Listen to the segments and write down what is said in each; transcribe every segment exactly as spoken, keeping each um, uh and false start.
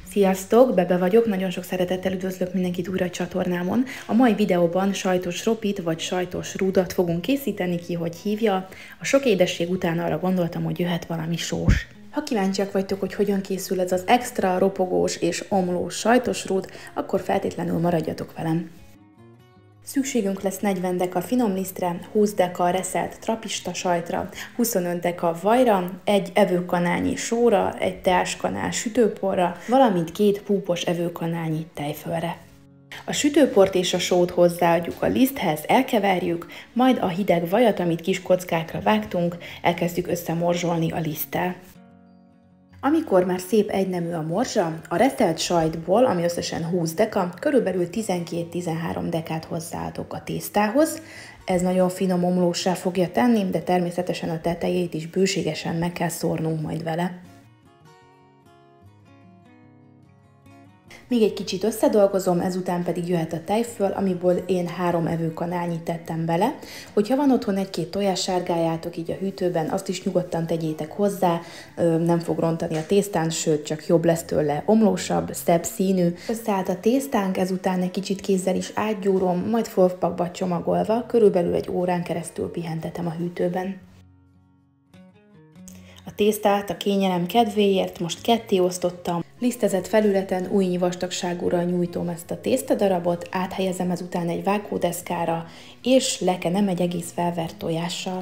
Sziasztok, Bebe vagyok, nagyon sok szeretettel üdvözlök mindenkit újra a csatornámon. A mai videóban sajtos ropit vagy sajtos rúdat fogunk készíteni, ki hogy hívja. A sok édesség után arra gondoltam, hogy jöhet valami sós. Ha kíváncsiak vagytok, hogy hogyan készül ez az extra ropogós és omlós sajtos rúd, akkor feltétlenül maradjatok velem. Szükségünk lesz negyven deka finom lisztre, húsz deka reszelt trapista sajtra, huszonöt deka vajra, egy evőkanálnyi sóra, egy teáskanál sütőporra, valamint két púpos evőkanálnyi tejfölre. A sütőport és a sót hozzáadjuk a liszthez, elkeverjük, majd a hideg vajat, amit kis kockákra vágtunk, elkezdjük összemorzsolni a liszttel. Amikor már szép egynemű a morzsa, a reszelt sajtból, ami összesen húsz deka, körülbelül tizenkét-tizenhárom dekát hozzáadok a tésztához. Ez nagyon finom omlóssá fogja tenni, de természetesen a tetejét is bőségesen meg kell szórnunk majd vele. Még egy kicsit összedolgozom, ezután pedig jöhet a tejföl, amiből én három evőkanálnyit tettem bele. Hogyha van otthon egy-két tojássárgájátok így a hűtőben, azt is nyugodtan tegyétek hozzá, nem fog rontani a tésztán, sőt, csak jobb lesz tőle, omlósabb, szebb színű. Összeállt a tésztánk, ezután egy kicsit kézzel is átgyúrom, majd foltpakba csomagolva, körülbelül egy órán keresztül pihentetem a hűtőben. A tésztát a kényelem kedvéért most ketté osztottam. Lisztezett felületen újnyi vastagságúra nyújtom ezt a tésztadarabot, áthelyezem ezután egy vágódeszkára, és lekenem egy egész felvert tojással.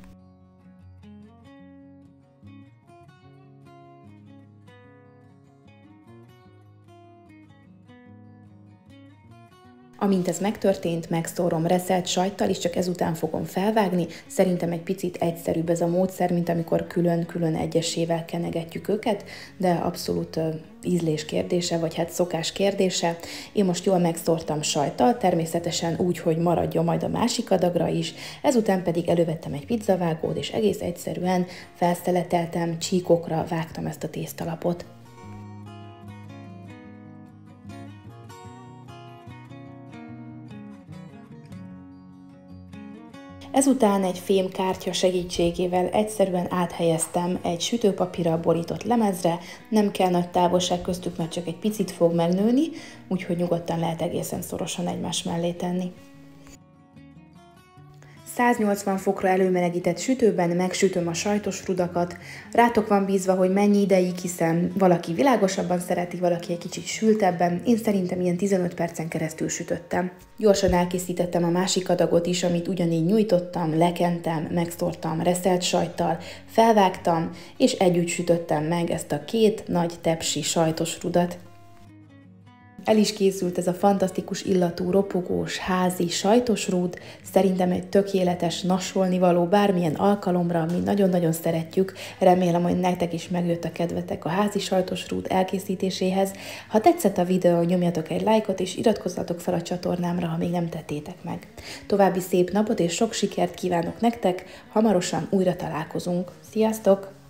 Amint ez megtörtént, megszórom reszelt sajttal, és csak ezután fogom felvágni. Szerintem egy picit egyszerűbb ez a módszer, mint amikor külön-külön egyesével kenegetjük őket, de abszolút uh, ízlés kérdése, vagy hát szokás kérdése. Én most jól megszórtam sajttal, természetesen úgy, hogy maradjon majd a másik adagra is, ezután pedig elővettem egy pizzavágót, és egész egyszerűen felszeleteltem, csíkokra vágtam ezt a tésztalapot. Ezután egy fémkártya segítségével egyszerűen áthelyeztem egy sütőpapírral borított lemezre, nem kell nagy távolság köztük, mert csak egy picit fog megnőni, úgyhogy nyugodtan lehet egészen szorosan egymás mellé tenni. száznyolcvan fokra előmelegített sütőben megsütöm a sajtos rudakat. Rátok van bízva, hogy mennyi ideig, hiszen valaki világosabban szereti, valaki egy kicsit sültebben. Én szerintem ilyen tizenöt percen keresztül sütöttem. Gyorsan elkészítettem a másik adagot is, amit ugyanígy nyújtottam, lekentem, megszórtam reszelt sajttal, felvágtam, és együtt sütöttem meg ezt a két nagy tepsi sajtos rudat. El is készült ez a fantasztikus illatú, ropogós, házi, sajtos rúd, szerintem egy tökéletes nasolnivaló bármilyen alkalomra, mi nagyon-nagyon szeretjük, remélem, hogy nektek is megjött a kedvetek a házi sajtos rúd elkészítéséhez. Ha tetszett a videó, nyomjatok egy lájkot, és iratkozzatok fel a csatornámra, ha még nem tettétek meg. További szép napot és sok sikert kívánok nektek, hamarosan újra találkozunk. Sziasztok!